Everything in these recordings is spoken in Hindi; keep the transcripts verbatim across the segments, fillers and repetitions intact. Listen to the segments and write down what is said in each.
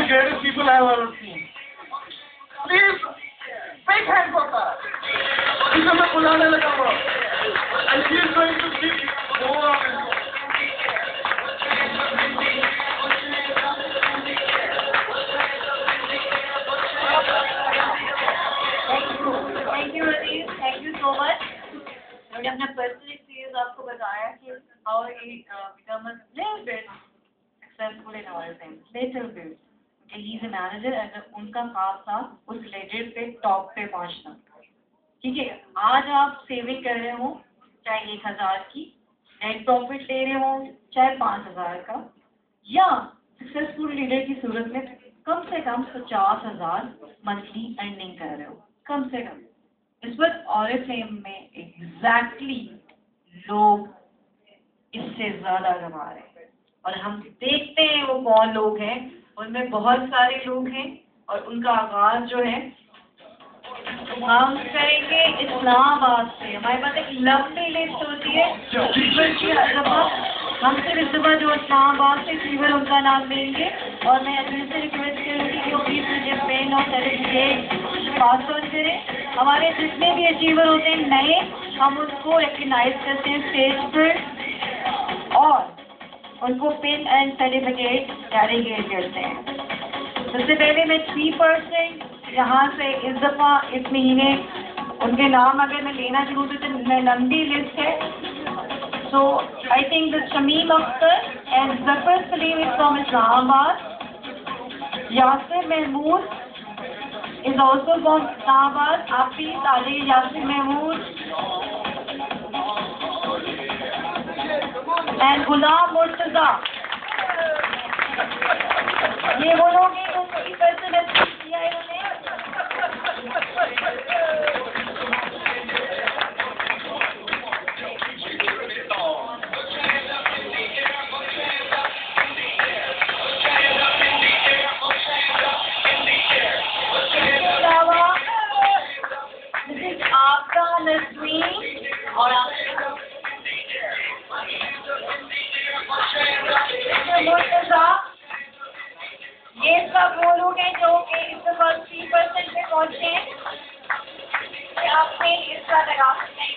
greatest people I've ever seen. Please, big hand for her. इसे मैं बुलाने लगा हूँ. And she is going to speak more of it. Thank you, Rajeev. Thank you so much. मैंने अपना पर्सनल एक्सपीरियंस आपको बताया कि how it uh, become a little bit successful in our things, little bit. Okay, he is a manager and उनका खास था उस लेजर पे टॉप पे पहुंचना. ठीक है, आज आप सेविंग कर रहे हो चाहे एक हजार की, नेट प्रॉफिट ले रहे हो चाहे पाँच हजार का, या सक्सेसफुल लीडर की सूरत में कम से कम पचास हजार मंथली अर्निंग कर रहे हो, कम से कम. इस वक्त ऑरिफ्लेम में एग्जैक्टली लोग इससे ज्यादा कमा रहे हैं और हम देखते हैं वो कौन लोग हैं. उनमें बहुत सारे लोग हैं और उनका आगाज जो है हम करेंगे इस्लामाबाद से. हमारे पास एक लंबी लिस्ट होती है. हम सिर्फ इस दफा जो इस्लामाबाद से फीवर उनका नाम लेंगे और मैं अपने से रिक्वेस्ट करूँगी कि वो प्लीज मुझे पेन और सर्टिफिकेट पास आउट करें. हमारे जितने भी अचीवर होते हैं नए, हम उनको रिकग्नाइज करते हैं स्टेज पर और उनको पिन एंड सर्टिफिकेट कैरीगेट करते हैं. सबसे पहले मैं थ्री परसेंट यहाँ से इस दफ़ा इस महीने उनके नाम अगर मैं लेना चाहूँ तो मैं लंबी लिस्ट है. So I think the Shamim Akhtar and Zafar Saleem is from Islamabad. Yasir Mahmood is also from Islamabad. Hafiz Ali Yasir Mahmood and Ghulam Murtaza. ये वो लोग हैं जो सही पैसे किया है इन्होंने. और ये सब वो लोग हैं जो कि इस दफा थ्री परसेंट पे पहुंचे हैं. आपने इसका लगा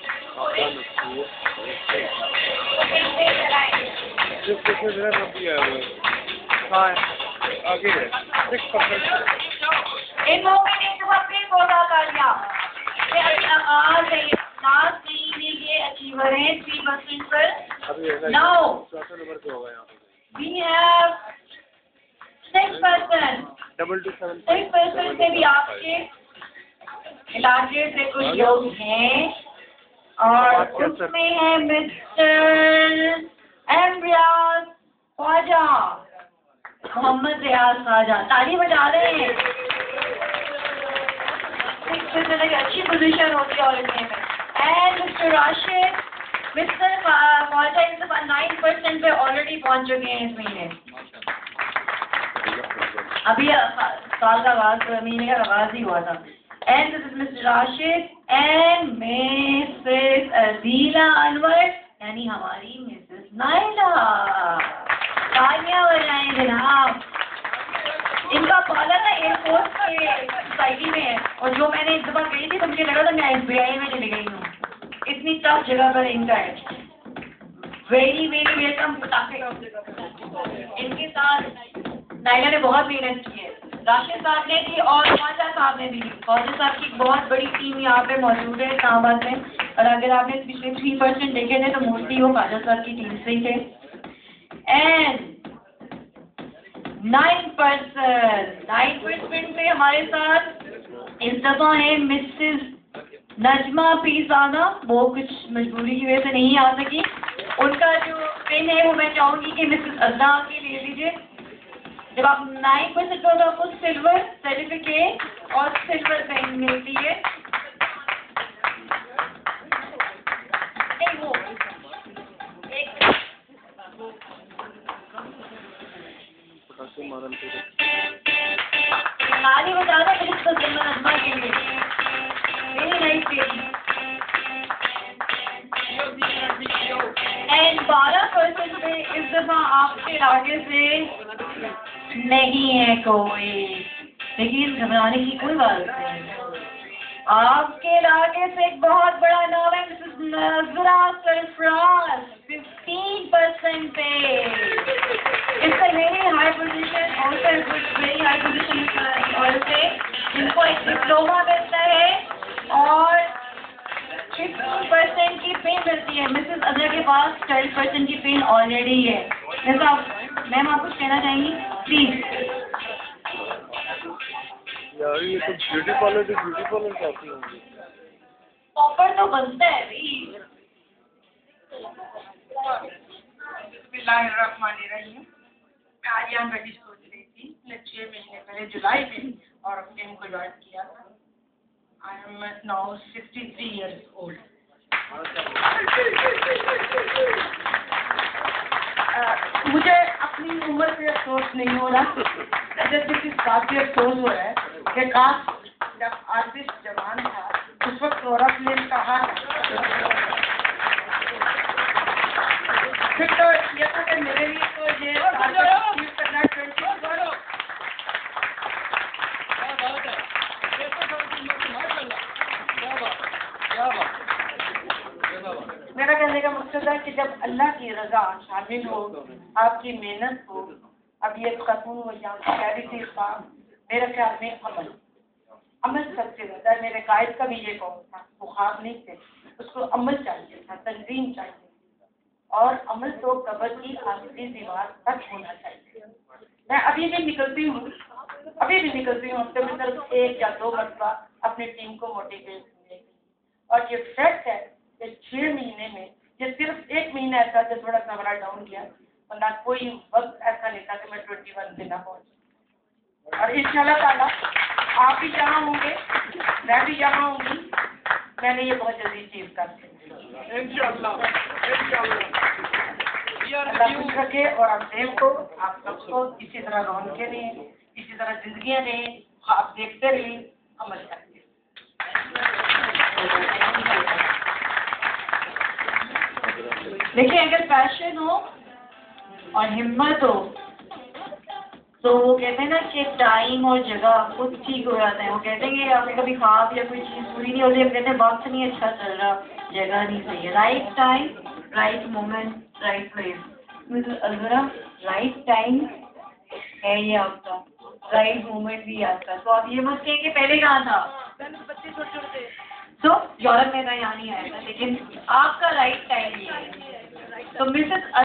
इन लोगों ने इस दफा फिर पौधा कर लिया. अभी आवाज है लास्ट महीने के अचीवर हैं थ्री परसेंट पर. Now we have six percent. Six percent से भी आपके इलाके से कुछ लोग हैं और उसमें है मिस्टर एम रियाज ख्वाजा, मोहम्मद रियाज ख्वाजा. ताली बजा रहे हैं. सिक्स परसेंट एक अच्छी पोजीशन होती है और इसमें and mister Rashid mister Khwaja इस दफा नाइन परसेंट पे ऑलरेडी पहुंच चुके हैं इस महीने. अभी साल का आगाज महीने का आगाज ही हुआ था. And this is mister Rashid and missus Adila Anwar यानी हमारी मिसेस नाइला. तालियां बजाएं जनाब. इनका पाला ना एयरपोर्ट के सोसाइटी में है और जो मैंने इस दफा गई थी तो मुझे लगा था मैं एस बी आई में चली गई हूँ. इतनी टफ जगह पर इनका है. Very very welcome. इनके साथ नाइला ने बहुत मेहनत की है. राशिद साहब ने की और ख्वाजा साहब ने भी. ख्वाजा साहब की बहुत बड़ी टीम यहाँ पे मौजूद है इस्लामाबाद में और अगर आपने पिछले थ्री परसेंट देखे थे तो मोस्टली वो ख्वाजा साहब की टीम से ही थे. And nine percent nine percent पे हमारे साथ इस दफा है मिसेस नजमा पीजाना. वो कुछ मजबूरी की वजह से नहीं आ सकी. उनका जो पेन है वो मैं चाहूंगी कि मिसेस अज़ा के ले लीजिए. जब आप नाइन परसेंट हो तो आपको सिल्वर सर्टिफिकेट और सिल्वर पेन मिलती है. नहीं वो एक नाली बताना मुझे तो जिम्मा नजमा के लिए मेरी लाइफ पे. एंड बारह परसेंट पे इस दफा आपके इलाके से नहीं है कोई, लेकिन घबराने की कोई बात नहीं। आपके इलाके से एक बहुत बड़ा नाम है, मिसेस नजरा सरफराज, फिफ्टीन परसेंट पे। इसका very high position, also very high position और से इनको एक डिप्लोमा मिलता है और फिफ्टीन परसेंट की पे मिलती है। मिसेस अजहर के पास ट्वेल्व परसेंट की पे ऑलरेडी है। जैसा मैम आप कुछ कहना चाहेंगी प्लीज? यार ये तो ब्यूटी पार्लर तो ब्यूटी पार्लर चाहती होंगी। ऑफर तो बनता है भाई। बिस्मिल्लाहिर्रहमानिर्रहीम। मैं आर्यन बेटी सोच रही थी, मैं छह महीने पहले जुलाई में और अपने को ज्वाइन किया था। I am now sixty three years old. मुझे अपनी उम्र पे अफसोस नहीं हो रहा, जैसे कि काफी अफसोस हो रहा है कि काश जब आर्टिस्ट जवान था उस वक्त औरत ने कहा फिर तो ये था कि मेरे लिए तो ये करना मेरा कहने का मकसद है कि जब अल्लाह की रजा शामिल हो, आपकी मेहनत हो, अब ये खतून हो या चैरिटी का, मेरे ख्याल में अमल अमल सबसे ज्यादा। मेरे कायद का भी ये कौन था, वो ख्वाब नहीं थे, उसको अमल चाहिए था, तंजीम चाहिए और अमल तो कब्र की आखिरी दीवार तक होना चाहिए। मैं अभी भी निकलती हूँ अभी भी निकलती हूँ हफ्ते में सिर्फ एक या दो मरतबा अपनी टीम को मोटिवेट करने के लिए। और ये फैक्ट है कि छह महीने में ये सिर्फ एक महीना ऐसा था थोड़ा सा बड़ा डाउन किया, वरना कोई वक्त ऐसा नहीं था कि मैं ट्वेंटी वन पे ना पहुंची। और इंशाल्लाह ताला आप भी जहाँ होंगे, मैं भी जहाँ होंगी, मैंने ये बहुत जल्दी अचीव कर दी इंशाल्लाह। अल्लाह खुश रखे और आप देव को, आप सबको इसी तरह रौनकें दें, इसी तरह जिंदगियाँ दें, आप देखते रहिए, अमल करिए। देखिए अगर पैशन हो और हिम्मत हो तो वो कहते हैं ना कि टाइम और जगह खुद ठीक हो जाता है। वो कहते हैं कि आपने कभी ख्वाब या कोई चीज़ पूरी नहीं होती, हम कहते हैं वक्त नहीं अच्छा चल रहा, जगह नहीं सही है। Right time, right moment, right place. Missus Azhara, right time है ये आपका, राइट मोमेंट भी आपका। तो आप ये मत कहें कि पहले कहाँ था, बच्चे छोटे छोटे तो यूरोप में था, यहाँ नहीं आया था, लेकिन आपका राइट टाइम ये है। तो मिसेस